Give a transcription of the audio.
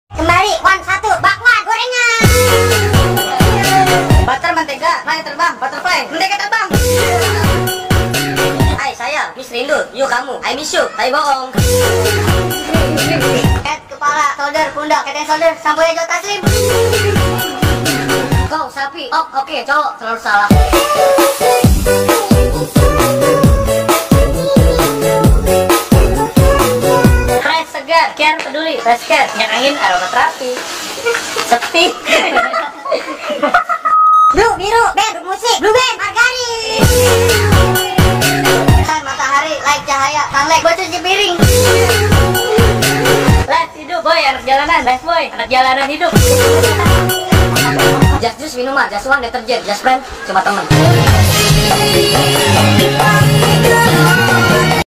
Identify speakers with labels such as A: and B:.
A: Kembali, satu, bakwan, gorengan.
B: Butter, mentega, naik terbang, butterfly, mentega terbang. Hai saya, Miss Rindu, yuk kamu, I miss you, tai bohong.
A: Head, kepala, shoulder, pundak, head and shoulder, sampai Jota Taslim.
B: Kau sapi, oh oke, cowok, selalu salah. Fresh segar, care peduli, fresh care, minyak angin, aromaterapi. Sepi.
A: Blue, biru, band, musik, blue band, margarin. Sun, matahari, light, cahaya, sunlight, buat cuci piring.
B: Life hidup boy, anak jalanan, life boy, anak jalanan hidup. Just juice minuman, just uang deterjen, just friend, cuma temen.